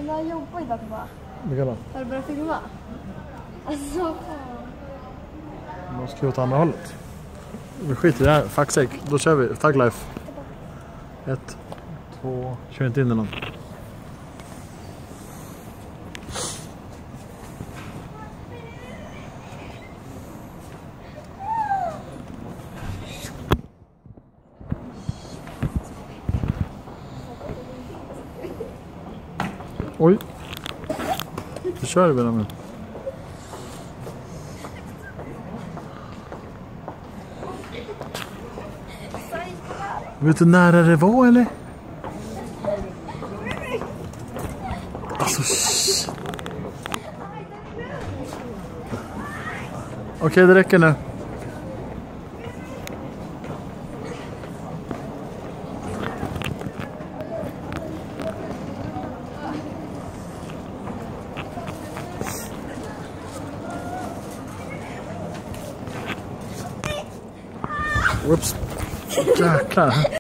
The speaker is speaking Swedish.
Men det är jobbigt att bara. Vilka då? Har du börjat filma? Alltså, fan. Man ska åt andra hållet. Vi skiter i det här. Fuck sake. Då kör vi. Tag life. 1, 2. Kör inte in i någon. Oj. Nu kör vi med. Vet du när det var eller? Alltså Okej, det räcker nu. Whoops. Jäklar.